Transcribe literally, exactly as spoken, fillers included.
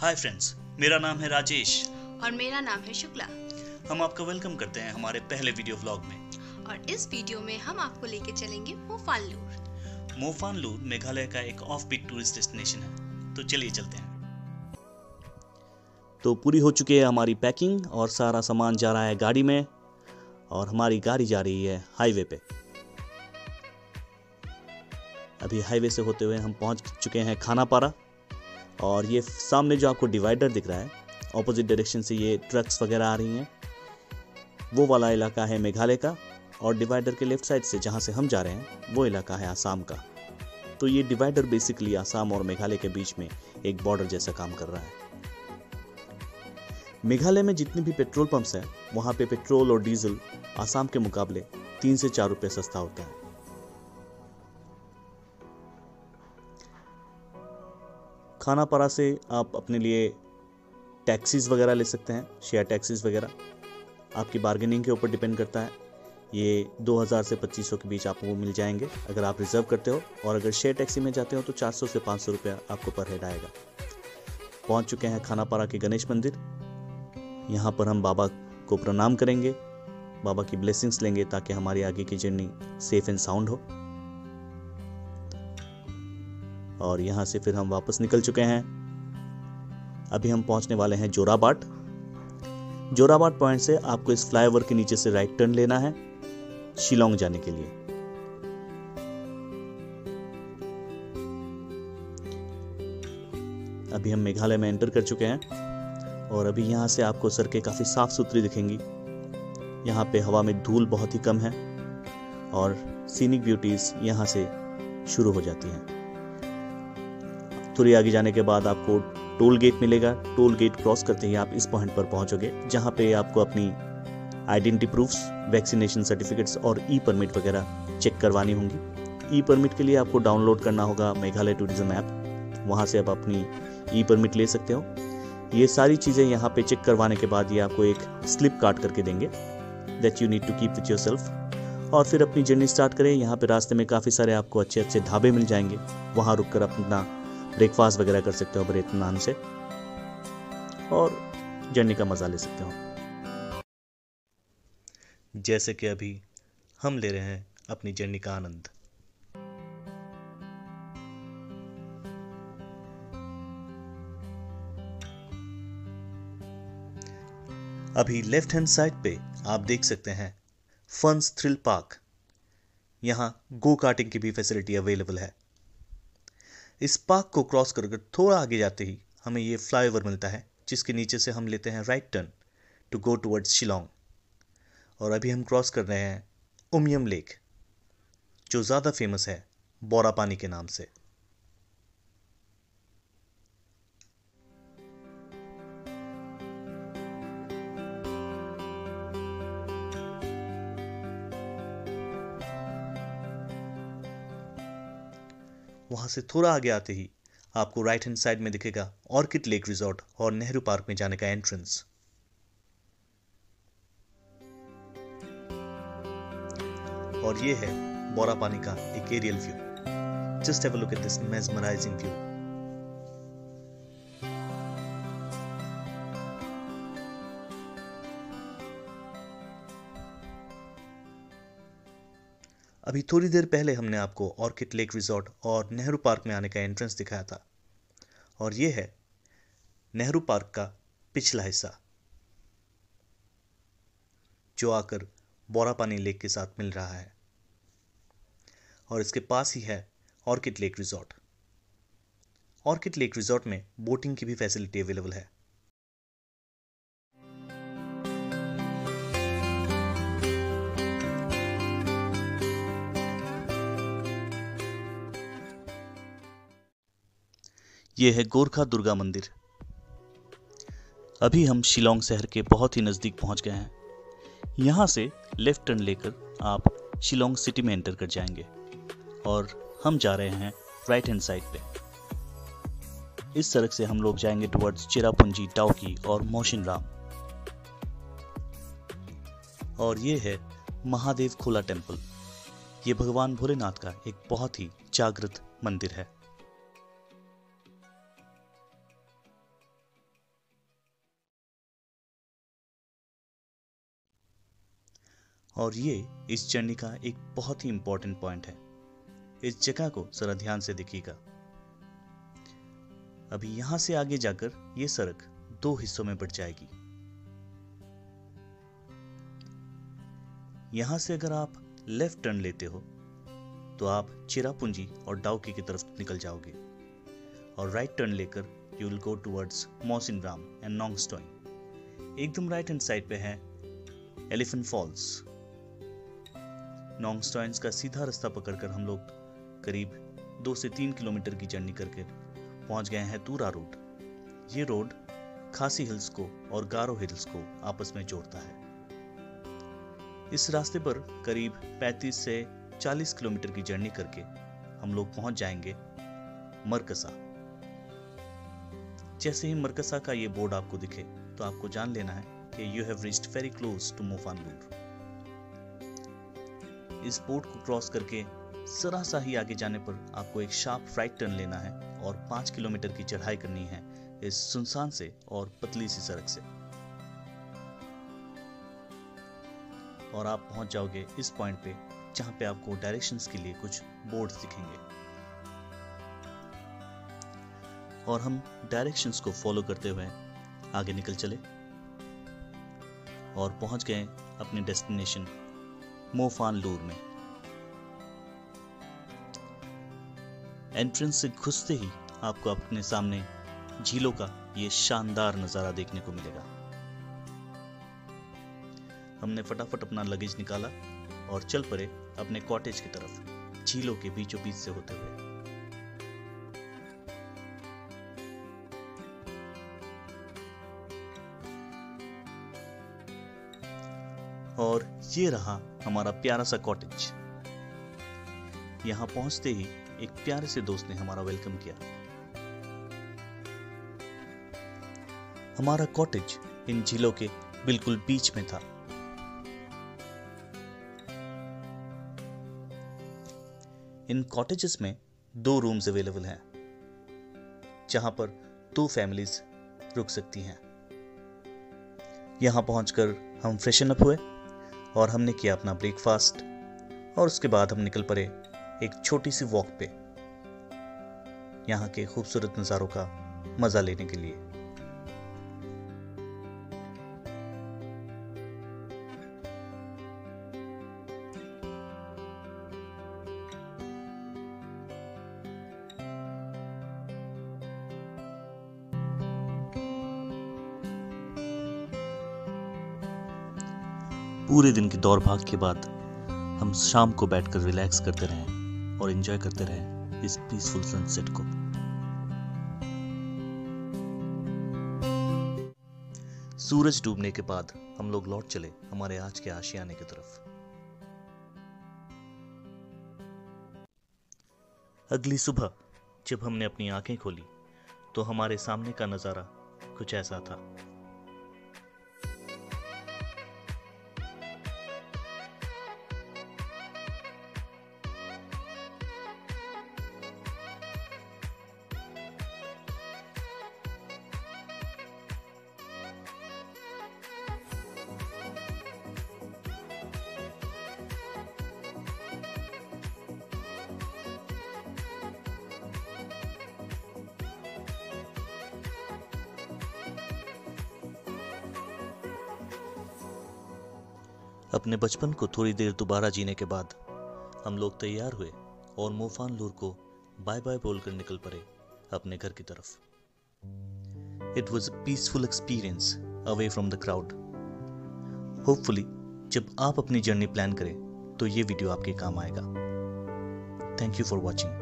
Hi friends, मेरा नाम है राजेश और मेरा नाम है शुक्ला। हम आपका वेलकम करते हैं हमारे पहले वीडियो व्लॉग में। और इस वीडियो में हम आपको लेके चलेंगे मोफानलूर। मोफानलूर मेघालय का एक ऑफ बीट टूरिस्ट डेस्टिनेशन है, तो चलिए चलते हैं। तो पूरी हो चुकी है हमारी पैकिंग और सारा सामान जा रहा है गाड़ी में और हमारी गाड़ी जा रही है हाईवे पे। अभी हाईवे से होते हुए हम पहुंच चुके हैं खानापारा और ये सामने जो आपको डिवाइडर दिख रहा है, ऑपोजिट डायरेक्शन से ये ट्रक्स वगैरह आ रही हैं, वो वाला इलाका है मेघालय का। और डिवाइडर के लेफ्ट साइड से जहाँ से हम जा रहे हैं वो इलाका है आसाम का। तो ये डिवाइडर बेसिकली आसाम और मेघालय के बीच में एक बॉर्डर जैसा काम कर रहा है। मेघालय में जितने भी पेट्रोल पंप्स हैं वहाँ पे पेट्रोल और डीजल आसाम के मुकाबले तीन से चार रुपये सस्ता होता है। खानापारा से आप अपने लिए टैक्सीज वगैरह ले सकते हैं, शेयर टैक्सीज वगैरह, आपकी बार्गेनिंग के ऊपर डिपेंड करता है। ये दो हज़ार से पच्चीस सौ के बीच आपको मिल जाएंगे अगर आप रिजर्व करते हो, और अगर शेयर टैक्सी में जाते हो तो चार सौ से पाँच सौ रुपया आपको पर हेड आएगा। पहुंच चुके हैं खानापारा के गणेश मंदिर। यहाँ पर हम बाबा को प्रणाम करेंगे, बाबा की ब्लेसिंग्स लेंगे ताकि हमारी आगे की जर्नी सेफ एंड साउंड हो। और यहाँ से फिर हम वापस निकल चुके हैं। अभी हम पहुंचने वाले हैं जोराबाट। जोराबाट पॉइंट से आपको इस फ्लाईओवर के नीचे से राइट टर्न लेना है शिलोंग जाने के लिए। अभी हम मेघालय में एंटर कर चुके हैं और अभी यहाँ से आपको सड़कें काफी साफ सुथरी दिखेंगी। यहाँ पे हवा में धूल बहुत ही कम है और सीनिक ब्यूटीज यहाँ से शुरू हो जाती हैं। थोड़ी आगे जाने के बाद आपको टोल गेट मिलेगा। टोल गेट क्रॉस करते ही आप इस पॉइंट पर पहुंचोगे जहां पे आपको अपनी आइडेंटिटी प्रूफ्स, वैक्सीनेशन सर्टिफिकेट्स और ई परमिट वगैरह चेक करवानी होंगी। ई परमिट के लिए आपको डाउनलोड करना होगा मेघालय टूरिज्म ऐप, वहां से आप अपनी ई परमिट ले सकते हो। ये सारी चीज़ें यहाँ पे चेक करवाने के बाद ये आपको एक स्लिप काट करके देंगे that you need to keep with yourself, और फिर अपनी जर्नी स्टार्ट करें। यहाँ पे रास्ते में काफ़ी सारे आपको अच्छे अच्छे ढाबे मिल जाएंगे, वहाँ रुक कर अपना ब्रेकफास्ट वगैरह कर सकते हो बड़े इत्मीनान से और जर्नी का मजा ले सकते हो, जैसे कि अभी हम ले रहे हैं अपनी जर्नी का आनंद। अभी लेफ्ट हैंड साइड पे आप देख सकते हैं फन्स थ्रिल पार्क। यहाँ गो कार्टिंग की भी फैसिलिटी अवेलेबल है। इस पार्क को क्रॉस कर थोड़ा आगे जाते ही हमें ये फ्लाईओवर मिलता है जिसके नीचे से हम लेते हैं right turn to go towards Shillong. और अभी हम क्रॉस कर रहे हैं उमियम लेक, जो ज़्यादा फेमस है बोरा पानी के नाम से। वहाँ से थोड़ा आगे आते ही आपको राइट हैंड साइड में दिखेगा ऑर्किड लेक रिजॉर्ट और नेहरू पार्क में जाने का एंट्रेंस। और ये है बोरा पानी का एक aerial view. Just have a look at this mesmerising view. अभी थोड़ी देर पहले हमने आपको ऑर्किड लेक रिजॉर्ट और नेहरू पार्क में आने का एंट्रेंस दिखाया था, और ये है नेहरू पार्क का पिछला हिस्सा जो आकर बोरा पानी लेक के साथ मिल रहा है, और इसके पास ही है orchid lake resort. Orchid lake resort में बोटिंग की भी फैसिलिटी अवेलेबल है। ये है गोरखा दुर्गा मंदिर। अभी हम शिलोंग शहर के बहुत ही नज़दीक पहुंच गए हैं। यहाँ से लेफ्ट टर्न लेकर आप शिलोंग सिटी में एंटर कर जाएंगे और हम जा रहे हैं राइट हैंड साइड पे। इस सड़क से हम लोग जाएंगे टुवर्ड्स चिरापुंजी, डाउकी और मोशिनराम। और ये है महादेव खोला टेम्पल। ये भगवान भोलेनाथ का एक बहुत ही जागृत मंदिर है। और ये इस जर्नी का एक बहुत ही इंपॉर्टेंट पॉइंट है। इस जगह को जरा ध्यान से देखिएगा। अभी यहां से आगे जाकर ये सड़क दो हिस्सों में बट जाएगी। यहां से अगर आप लेफ्ट टर्न लेते हो तो आप चिरापुंजी और डाउकी की तरफ निकल जाओगे, और राइट टर्न लेकर you will go towards Mawsynram and Nongstoin. एकदम राइट हैंड साइड पे है एलिफेंट फॉल्स। नोंगस्टोइन का सीधा रास्ता पकड़कर हम लोग करीब दो से तीन किलोमीटर की जर्नी करके पहुंच गए हैं तुरा रोड। ये रोड खासी हिल्स को और गारो हिल्स को आपस में जोड़ता है। इस रास्ते पर करीब पैंतीस से चालीस किलोमीटर की जर्नी करके हम लोग पहुंच जाएंगे मरकसा। जैसे ही मरकसा का ये बोर्ड आपको दिखे तो आपको जान लेना है कि you have reached very close to Mawphanlur. इस बोर्ड को क्रॉस करके जरा सा ही आगे जाने पर आपको एक शार्प राइट टर्न लेना है और पांच किलोमीटर की चढ़ाई करनी है इस सुनसान से और पतली सी सड़क से, और आप पहुंच जाओगे इस पॉइंट पे जहां पे आपको डायरेक्शंस के लिए कुछ बोर्ड्स दिखेंगे, और हम डायरेक्शंस को फॉलो करते हुए आगे निकल चले और पहुंच गए अपने डेस्टिनेशन मोफानलूर में। एंट्रेंस से घुसते ही आपको अपने सामने झीलों का ये शानदार नजारा देखने को मिलेगा। हमने फटाफट अपना लगेज निकाला और चल पड़े अपने कॉटेज की तरफ, झीलों के बीचों बीच से होते हुए। और ये रहा हमारा प्यारा सा कॉटेज। यहां पहुंचते ही एक प्यारे से दोस्त ने हमारा वेलकम किया। हमारा कॉटेज इन झीलों के बिल्कुल बीच में था। इन कॉटेजेस में दो रूम्स अवेलेबल हैं, जहां पर दो फैमिलीज रुक सकती हैं। यहां पहुंचकर हम फ्रेशन अप हुए और हमने किया अपना ब्रेकफास्ट, और उसके बाद हम निकल पड़े एक छोटी सी वॉक पे यहाँ के खूबसूरत नज़ारों का मजा लेने के लिए। पूरे दिन की दौड़ भाग के बाद हम शाम को बैठकर रिलैक्स करते रहे और एंजॉय करते रहे इस पीसफुल सनसेट को। सूरज डूबने के बाद हम लोग लौट चले हमारे आज के आशियाने की तरफ। अगली सुबह जब हमने अपनी आंखें खोली तो हमारे सामने का नजारा कुछ ऐसा था। अपने बचपन को थोड़ी देर दोबारा जीने के बाद हम लोग तैयार हुए और मोफानलूर को बाय बाय बोलकर निकल पड़े अपने घर की तरफ। It was a peaceful experience away from the crowd. Hopefully जब आप अपनी जर्नी प्लान करें तो ये वीडियो आपके काम आएगा। Thank you for watching.